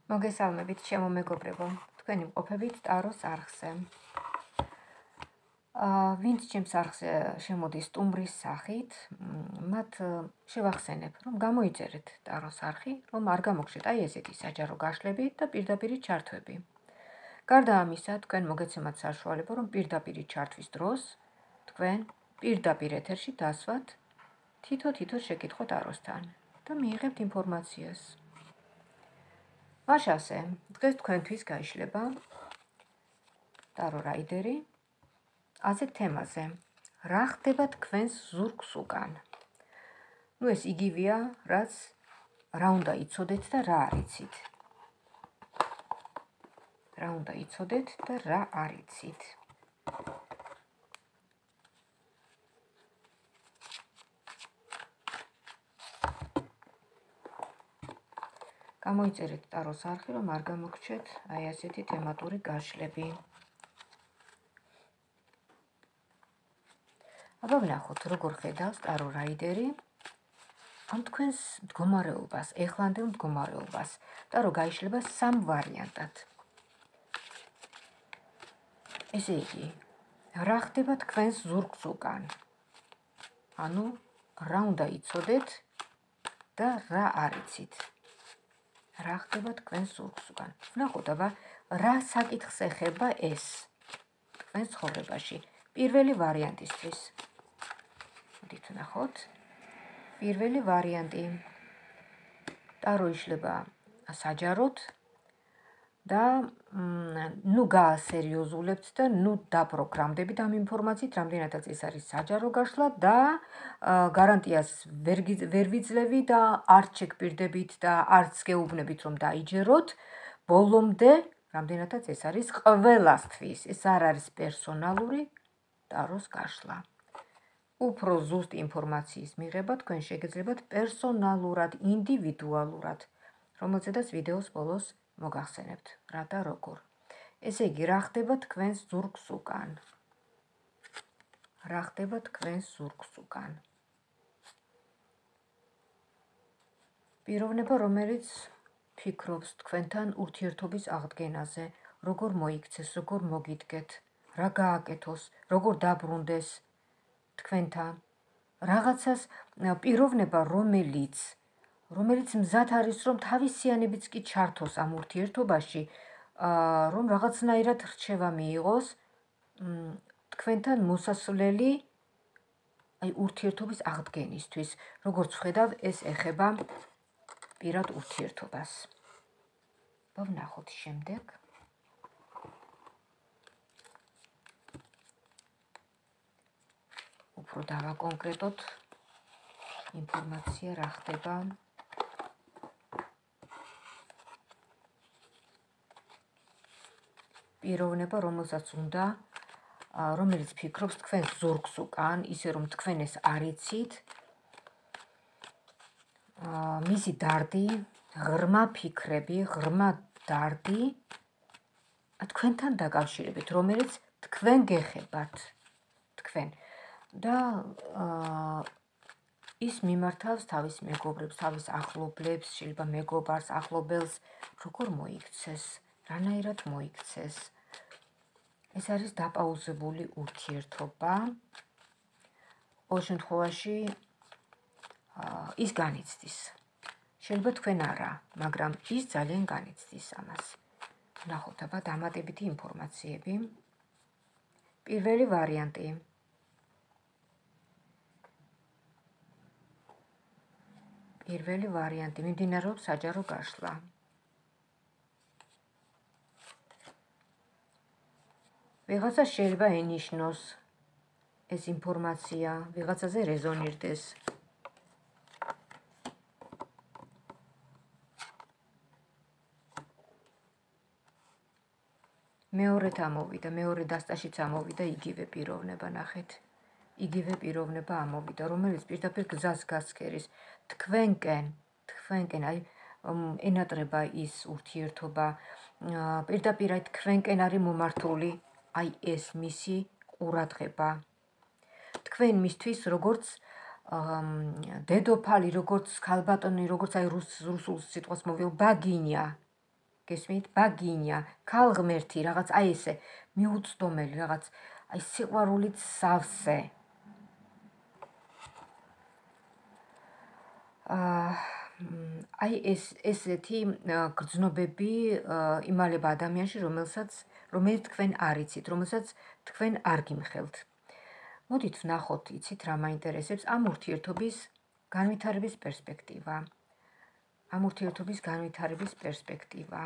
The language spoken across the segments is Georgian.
მოგესალმებით, ჩემო მეგობრებო, თქვენი მყოფებით ტაროს არხზე. ვინც ჩემს არხზე შემოდის სტუმრის სახით, მათ შევახსენებ, რომ გამოიწერეთ ტაროს არხი, რომ არ გამოგშეთ აი ესეთი საჯარო გაშლები და პირდაპირი ჩართვები. გარდა ამისა, თქვენ მოგეცემათ საშუალება, რომ პირდაპირი ჩართვის დროს თქვენ პირდაპირ ეთერში დასვათ თითო შეკითხვა ტაროსთან და მიიღებთ ინფორმაციას. მაშასე, დღეს თქვენთვის გაიშლება ტარო რაიდერი ასეთ თემაზე. რა ხდება თქვენს ზურგს უკან? ეს იგივეა, რაც რა უნდა იცოდეთ და რა არ იცით. რა უნდა იცოდეთ და რა არ იცით. გამოიწერეთ ტაროს არხი, რომ არ გამოგრჩეთ აი ასეთი თემატური გაშლები. აბა ვნახოთ, როგორ ხედავს ტარო რაიდერი ამ თქვენს მდგომარეობას, ეხლანდელ მდგომარეობას. ტარო გაიშლება სამ ვარიანტად. ესე იგი, რა ხდება თქვენს ზურგს უკან? ანუ, რა უნდა იცოდეთ და რა არ იცით. რა ხდება თქვენს ზურგს უკან? ვნახოთ, აბა, რა საკითხს ეხება ეს თქვენს ცხოვრებაში. პირველი ვარიანტისთვის. მოდით ვნახოთ. პირველი ვარიანტი. ტარო იშლება საჯაროდ და ნუ გაასერიოზულებთ და ნუ დაპროგრამდებით ამ ინფორმაციით, რამდენადაც ეს არის საჯარო გაშლა და გარანტიას ვერ ვიძლევი და არც შეგპირდებით და არც გეუბნებით, რომ დაიჯეროთ. ბოლომდე, რამდენადაც ეს არის ყველასთვის, ეს არ არის პერსონალური ტაროს გაშლა. უფრო ზუსტ ინფორმაციის მიღება თქვენ შეგეძლებათ პერსონალურად, ინდივიდუალურად, რომელზედაც ვიდეოს ბოლოს მოგახსენებთ, რა და როგორ. ესე იგი, რა ხდება თქვენს ზურგს უკან? რა ხდება თქვენს ზურგს უკან? პიროვნება, რომელიც ფიქრობს თქვენთან ურთიერთობის აღდგენაზე, როგორ მოიქცეს, როგორ მოგიდგეთ, რა გააკეთოს, როგორ დაბრუნდეს თქვენთან. რაღაცას პიროვნება, რომელიც მზად არის, რომ თავისიანებიც კი ჩართოს ამ ურთიერთობაში, რომ რაღაცნაირად რჩევა მიიღოს თქვენთან მოსასვლელი აი ურთიერთობის აღდგენისთვის. როგორც ვხედავ, ეს ეხება პირად ურთიერთობას. ვნახოთ შემდეგ. უფრო დავაკონკრეტოთ ინფორმაცია რა ხდება. პიროვნება, რომელიც ფიქრობს თქვენს ზურგს უკან, ისე რომ თქვენ ეს არ იცით, მისი დარდი, ღრმა ფიქრები, ღრმა დარდი თქვენთან დაკავშირებით, რომელიც თქვენ გეხებათ. თქვენ და ის მიმართავს თავის მეგობრებს, თავის ახლობლებს, შეიძლება მეგობარს, ახლობელს, როგორ მოიქცეს, რანაირად მოიქცეს. ეს არის დაპაუზებული ურთიერთობა. ყოველ შემთხვევაში ის განიცდის. შეიძლება თქვენ არა, მაგრამ ის ძალიან განიცდის ამას. ვნახოთ, აბა, დამატებითი ინფორმაციები. პირველი ვარიანტი. პირველი ვარიანტი მიმდინარეობს საჯარო გაშლა. ვიღაცა შეიძლება ენიშნოს ეს ინფორმაცია, ვიღაცაზე რეზონირდეს. მეორედ ამოვიდა, მეორე დასტაშიც ამოვიდა იგივე პიროვნება, ნახეთ. იგივე პიროვნება ამოვიდა, რომელიც პირდაპირ გზას გასცქერის თქვენკენ, აი ენატრება ის ურთიერთობა, პირდაპირ აი თქვენკენ არის მომართული აი ეს მისი ყურადღება. თქვენ მისთვის როგორც დედოფალი, როგორც ქალბატონი, როგორც აი რუსულ სიტყვას მოვიო, ბაგინია. გესმით? ბაგინია, ქალღმერთი, რაღაც აი ესე მიუწვდომელი, რაღაც აი სიყვარულით სავსე. აი ესეთი გრძნობები იმალება ადამიანში, რომელიც თქვენ არ იცით, რომელსაც თქვენ არ გიმხელთ. მოდით ვნახოთ, იცით რა მაინტერესებს ამ ურთიერთობის განვითარების პერსპექტივა. ამ ურთიერთობის განვითარების პერსპექტივა.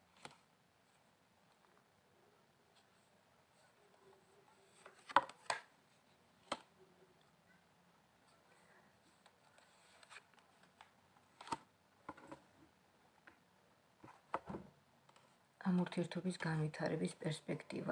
ამ ურთიერთობის განვითარების პერსპექტივა.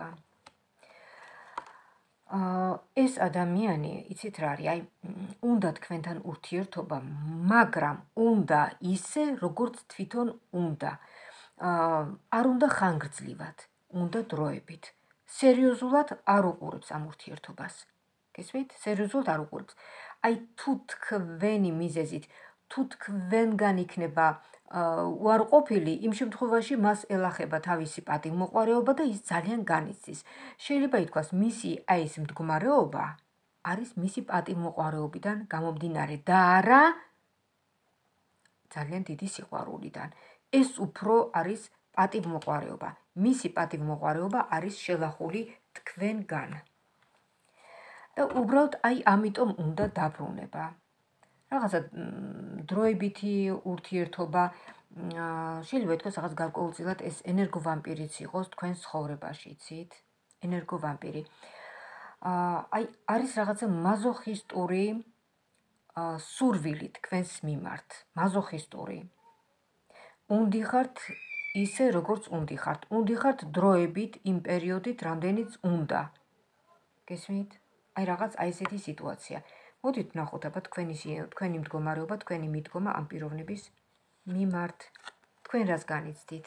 ეს ადამიანი, იცით რა არის, აი, უნდა თქვენთან ურთიერთობა, მაგრამ უნდა ისე, როგორც თვითონ უნდა. არ უნდა ხანგრძლივად, უნდა დროებით. სერიოზულად არ უყურებს ამ ურთიერთობას. გესმით? სერიოზულად არ უყურებს. აი, თუ თქვენი მიზეზით, თუ თქვენგან იქნება უარყოფილი, იმ შემთხვევაში მას ელახება თავისი პატივმოყვარეობა და ის ძალიან განიცდის. შეიძლება ითქვას, მისი აი ეს მდგომარეობა არის მისი პატივმოყვარეობიდან გამომდინარე და არა ძალიან დიდი სიყვარულიდან. ეს უფრო არის პატივმოყვარეობა. მისი პატივმოყვარეობა არის შელახული თქვენგან. და უბრალოდ აი ამიტომ უნდა დაბრუნება. რაღაცა დროებითი ურთიერთობა, შეიძლება ითქვას რაღაც გარკვეულწილად ეს ენერგოვამპირიც იყოს თქვენს ცხოვრებაში, იცით? ენერგოვამპირი. აი არის რაღაცა მაზოხისტური სურვილი თქვენს მიმართ, მაზოხისტური. უნდიხართ ისე, როგორც უნდიხართ. უნდიხართ დროებით, იმ პერიოდით, რამდენიც უნდა. გესმით? აი რაღაც აი ესეთი სიტუაცია. მოდით ვნახოთ აბა თქვენი მდგომარეობა, თქვენი მიდგომა ამ პიროვნების მიმართ. თქვენ რას განიცდით?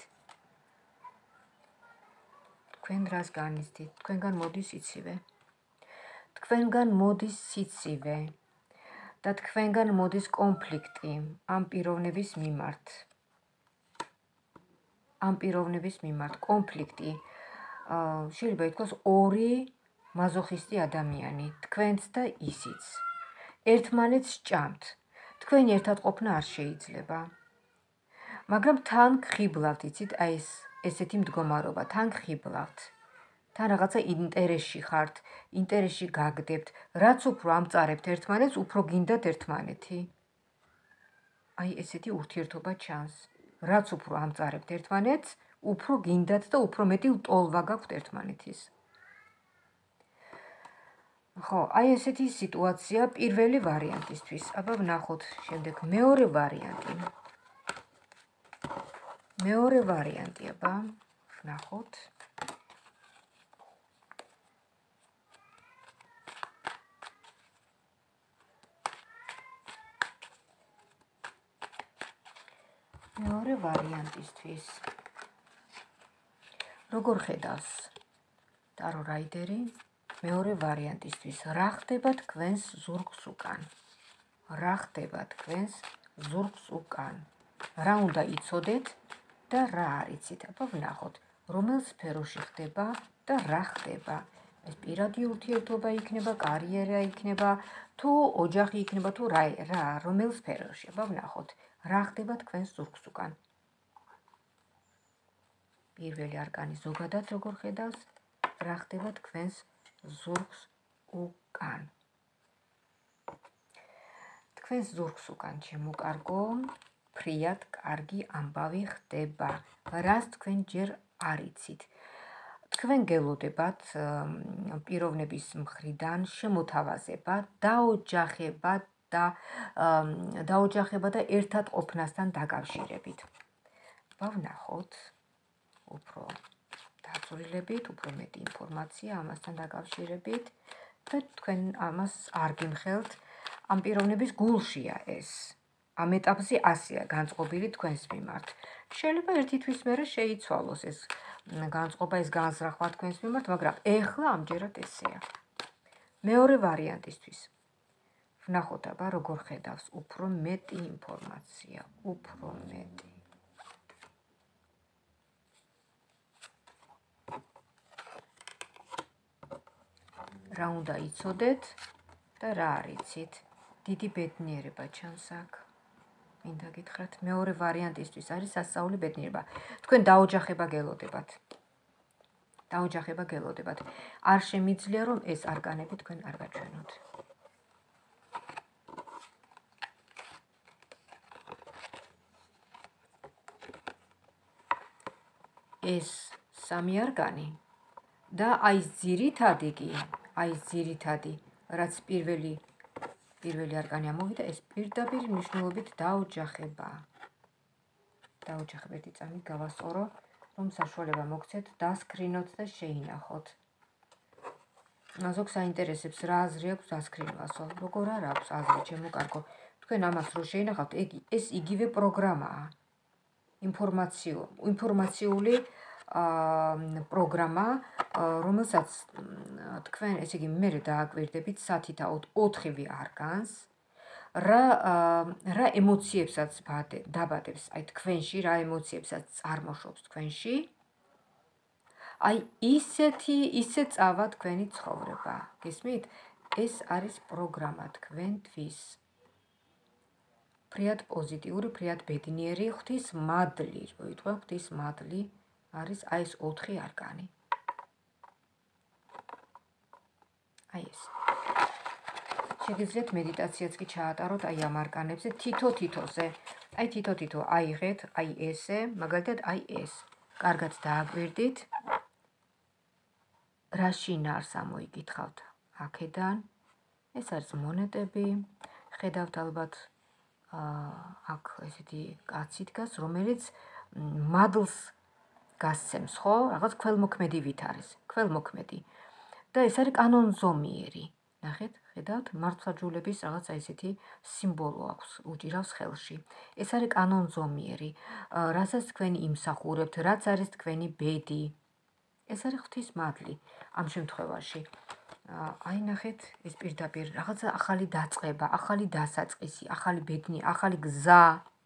თქვენ რას განიცდით? თქვენგან მოდის იცივე. თქვენგან მოდის სიცივე და თქვენგან მოდის კონფლიქტი ამ პიროვნების მიმართ. ამ პიროვნების მიმართ კონფლიქტი. შეიძლება ითქვას ორი მაზოხისტი ადამიანი, თქვენც და ისიც. ერთმანეთს ჭამთ. თქვენი ერთად ყოფნა არ შეიძლება. მაგრამ თან გხიბლავთ, იცით, აი ესეთი მდგომარეობა, თან გხიბლავთ. თან რაღაცა ინტერესში ხართ, ინტერესში გაგდებთ, რაც უფრო ამწარებთ ერთმანეთს, უფრო გინდათ ერთმანეთი. აი ესეთი ურთიერთობა ჩანს. რაც უფრო ამწარებთ ერთმანეთს, უფრო გინდათ და უფრო მეტი ლტოლვა გაქვთ ერთმანეთის. ხო, აი ესეთი სიტუაცია პირველი ვარიანტისთვის. აბა ვნახოთ შემდეგ მეორე ვარიანტი. მეორე ვარიანტი, აბა ვნახოთ. მეორე ვარიანტისთვის. როგორ ხედავს ტარო რაიდერი მეორე ვარიანტისთვის? რა ხდება თქვენს ზურგს უკან? რა ხდება თქვენს ზურგს უკან? რა უნდა იცოდეთ და რა არ იცით? აბა ვნახოთ, რომელ სფეროში ხდება და რა ხდება. ეს პირადი ურთიერთობა იქნება, კარიერა იქნება, თუ ოჯახი იქნება, თუ რა, რომელ სფეროში? აბა ვნახოთ, რა ხდება თქვენს ზურგს უკან. პირველი არკანი ზოგადად როგორ ხედავს? რა ხდება თქვენს ზურგს უკან. თქვენს ზურგს უკან, ჩემო კარგო, ფრიად კარგი ამბავი ხდება. რას თქვენ ჯერ არ იცით? თქვენ გელოდებათ პიროვნების მხრიდან შემოთავაზება, დაოჯახება და ერთად ყოფნასთან დაკავშირებით. ვნახოთ უფრო დაწვრილებით, უფრო მეტი ინფორმაცია ამასთან დაკავშირებით და თქვენ ამას არ გიმხელთ. ამ პიროვნების გულშია ეს. ამ ეტაპზე ასეა განწყობილი თქვენს მიმართ. შეიძლება ერთი თვის მერე შეიცვალოს ეს განწყობა, ეს განზრახვა თქვენს მიმართ, მაგრამ ეხლა ამჯერად ესეა. მეორე ვარიანტისთვის. ვნახოთ აბა როგორ ხედავს უფრო მეტი ინფორმაცია, უფრო მეტი. რა უნდა იცოდეთ და რა არ იცით. დიდი ბედნიერება ჩანს აქ. მინდა გითხრათ, მეორე ვარიანტისთვის არის სასწაული ბედნიერება. თქვენ დაოჯახება გელოდებათ. არ შემიძლია რომ ეს არკანები თქვენ არ გაჩვენოთ. ეს სამი არკანი და აი ძირითადი, რაც პირველი არკანი ამოვიდა, ეს პირდაპირ მნიშვნელობით დაოჯახება. ერთი წამით გავასწორო, რომ საშუალება მოგცეთ დასკრინოთ და შეინახოთ. ზოგს აინტერესებს რა აზრი აქვს დასკრინვასო, როგორ არ აქვს აზრი, ჩემო კარგო. თქვენ ამას რო შეინახავთ, ეს იგივე პროგრამაა. ინფორმაციული პროგრამა, რომელსაც თქვენ, ესე იგი, მე დააკვირდებით სათითაოდ 4-ვე არკანს, რა ემოციებსაც დაბადებს, აი თქვენში, რა ემოციებსაც წარმოშობს თქვენში, აი ისე წავა თქვენი ცხოვრება. გესმით? ეს არის პროგრამა თქვენთვის. ფრიად პოზიტიური, ფრიად ბედნიერი, ღვთისმადლი, რო იტყვი ღვთისმადლი არის აი ეს 4 არკანი. აი ეს. შეგიძლიათ მედიტაციაც კი ჩაატაროთ აი ამ არკანებზე, თითო-თითოზე. აი თითო-თითო აიღეთ, აი ესე, მაგალითად აი ეს. კარგად დააკვირდით. რა შინაარს ამოიკითხავთ აქედან. ეს არის მონეტები. ხედავთ ალბათ აქ ესეთი კაცი დგას, რომელიც მადლს გასცემს, ხო? რაღაც ქველმოქმედი არის. ქველმოქმედი. და ეს არის კანონზომიერი. ნახეთ, ხედავთ, მართლმსაჯულების რაღაც ესეთი სიმბოლო აქვს, უჭირავს ხელში. ეს არის კანონზომიერი, რასაც თქვენ იმსახურებთ, რაც არის თქვენი ბედი. ეს არის ღვთისმადლი ამ შემთხვევაში. აი ნახეთ, ეს პირდაპირ რაღაცა ახალი დაწყება, ახალი დასაწყისი, ახალი ბედნი, ახალი გზა.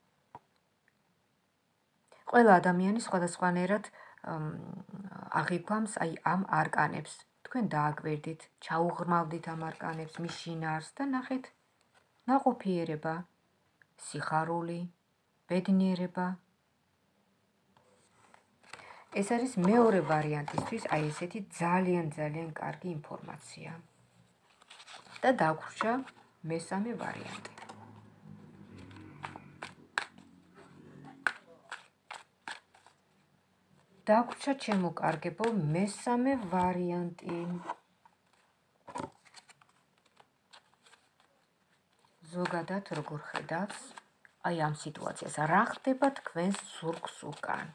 ყველა ადამიანი სხვადასხვანაირად აღიქვამს აი ამ არკანებს. თქვენ დააკვირდით, ჩაუღრმავდით ამ არკანებს, მის შინაარს და ნახეთ, ნაყოფიერება, სიხარული, ბედნიერება. ეს არის მეორე ვარიანტისთვის, აი ესეთი ძალიან კარგი ინფორმაცია. და დაგვრჩა მესამე ვარიანტი. დაგვრჩა ჩემო კარგებო მესამე ვარიანტი. ზოგადად როგორ ხედავს აი ამ სიტუაციას, რა ხდება თქვენს ზურგს უკან.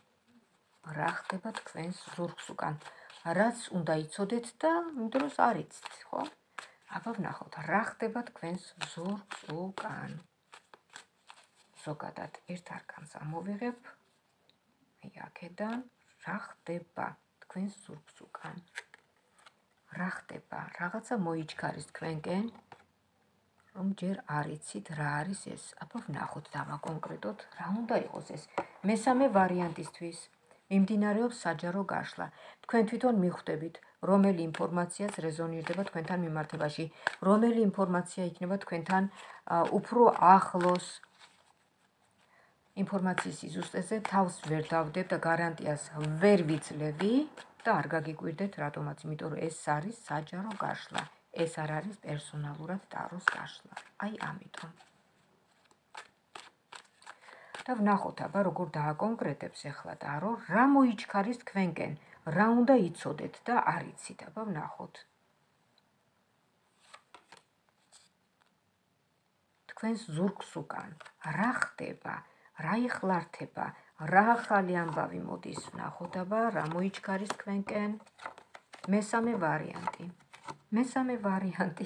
რაც უნდა იცოდეთ და იმდროს არ იცით, ხო? აბა ვნახოთ, რა ხდება თქვენს ზურგს უკან. ზოგადად ერთ არკანს ამოვიღებ. აი აქედან რა ხდება თქვენს ზურგს უკან. რა ხდება? რაღაცა მოიჩქარის თქვენკენ, რომ ჯერ არ იცით რა არის ეს. აბა ვნახოთ დავაკონკრეტოთ, რა უნდა იყოს ეს. მესამე ვარიანტისთვის მიმდინარეობს საჯარო გაშლა. თქვენ თვითონ მიხვდებით, რომელი ინფორმაციაც რეზონირდება თქვენთან მიმართებაში, რომელი ინფორმაცია იქნება თქვენთან უფრო ახლოს. ინფორმაციის სიზუსტეზე თავს ვერ დავდებ და გარანტიას ვერ ვიძლევი და არ გაგიკვირდეთ რატომაც, იმიტომ რომ ეს არის საჯარო გაშლა. ეს არ არის პერსონალურად ტაროს გაშლა. აი ამიტომ. და ვნახოთ აბა როგორ დააკონკრეტებს ახლა ტარო, რა მოიჩქარის თქვენკენ, რა უნდა იცოდეთ და არ იცით, აბა ვნახოთ. თქვენს ზურგს უკან რა ხდება, რა იხლართება, რა ახალი ამბავი მოდის, ვნახოთ აბა რა მოიჩქარის თქვენკენ. მესამე ვარიანტი.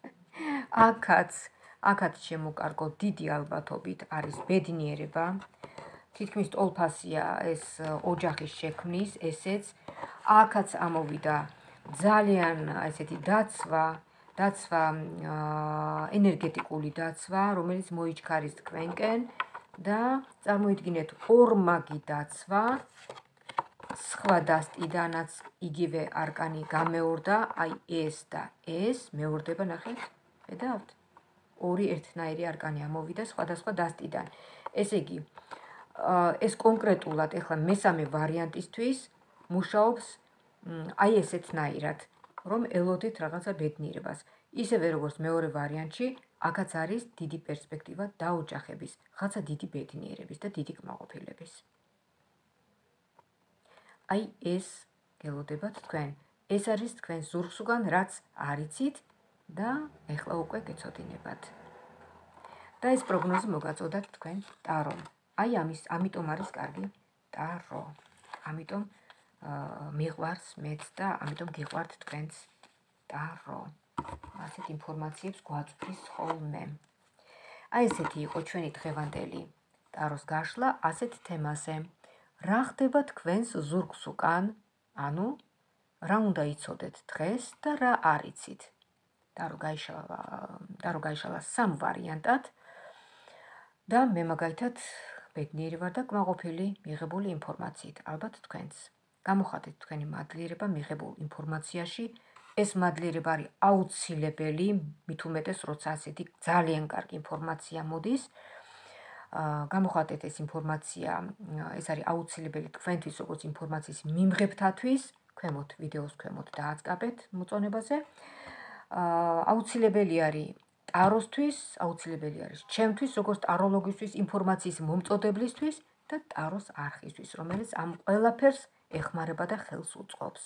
აქაც შემოკარგო დიდი ალბათობით არის ბედნიერება. თითქმის ტოლფასია ეს ოჯახის შექმნის, ესეც. აქაც ამოვიდა ძალიან ესეთი დაცვა, ენერგეტიკული დაცვა, რომელიც მოიჩქარის თქვენკენ და წარმოიდგინეთ ორმაგი დაცვა, სხვა დასტიდანაც იგივე არკანი გამეორდა, აი ეს და ეს მეორდება, ნახეთ, ხედავთ? ორი ერთნაირი არკანი ამოვიდა სხვადასხვა დასტიდან. ესე იგი, ეს კონკრეტულად ეხლა მესამე ვარიანტისთვის მუშაობს აი ესეთნაირად, რომ ელოდეთ რაღაცა ბედნიერებას. ისევე როგორც მეორე ვარიანტში, აქაც არის დიდი პერსპექტივა დაოჯახების, ხაცა დიდი ბედნიერების და დიდი კმაყოფილების. აი ეს გელოდებათ თქვენ. ეს არის თქვენ ზურგს უკან, რაც არიცით და ეხლა უკვე გეცოდინებათ. და ეს პროგნოზი მოგაწოდათ თქვენ ტარომ. აი ამიტომ არის კარგი ტარო. ამიტომ მიყვარს მეც და ამიტომ გიყვართ თქვენც ტარო. ასეთ ინფორმაციებს გვაწვდის ხოლმე. აი ესეთი იყო ჩვენი დღევანდელი ტაროს გაშლა ასეთ თემაზე. რა ხდება თქვენს ზურგს უკან? ანუ რა უნდა იცოდეთ დღეს და რა არ იცით? ტარო გაიშალა სამ ვარიანტად და მე მაგალითად ბედნიერი ვარ და კმაყოფილი მიღებული ინფორმაციით, ალბათ თქვენც. გამოხატეთ თქვენი მადლიერება მიღებულ ინფორმაციაში. ეს მადლიერება არის აუცილებელი, მით უმეტეს, როცა ასეთი ძალიან კარგი ინფორმაცია მოდის. გამოხატეთ ეს ინფორმაცია, ეს არის აუცილებელი თქვენთვის, როგორც ინფორმაციის მიმღებთათვის, ქვემოთ ვიდეოს ქვემოთ დააწყაბეთ მოწონებაზე. აუცილებელი არის ტაროსთვის, აუცილებელი არის ჩემთვის, როგორც ტაროლოგისთვის, ინფორმაციის მომწოდებლისთვის და ტაროს არხისთვის, რომელიც ამ ყველაფერს ეხმარება და ხელს უწყობს.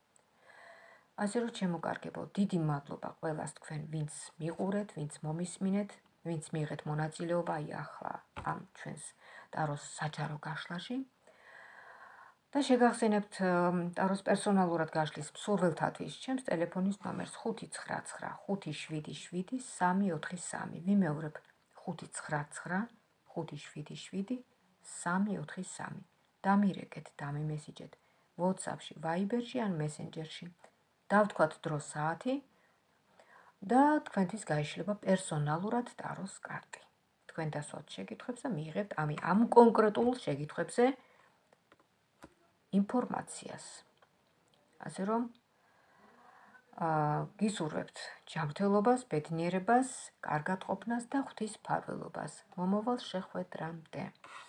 ასე რომ შემოკარგებო, დიდი მადლობა ყველას თქვენ, ვინც მიყურეთ, ვინც მომისმინეთ, ვინც მიიღეთ მონაწილეობა აი ახლა ამ ჩვენს ტაროს საჯარო გაშლაში. და შეგახსენებთ ტაროს პერსონალურად გაშლის მსურველთათვის ჩემს ტელეფონის ნომერს 599 577 343. ვიმეორებ 599 577 343. დამირეკეთ, დამიმესიჯეთ WhatsApp-ში, Viber-ში ან Messenger-ში. დავთქვათ დრო საათი და თქვენთვის გაიშლება პერსონალურად ტაროს კარტი. თქვენ დასვათ შეკითხვებს და მიიღებთ ამ კონკრეტულ შეკითხვებზე ინფორმაციას. ასე რომ გისურვებთ ჯანმრთელობას, ბედნიერებას, კარგად ყოფნას და ღვთის მფარველობას. მომავალ შეხვედრამდე.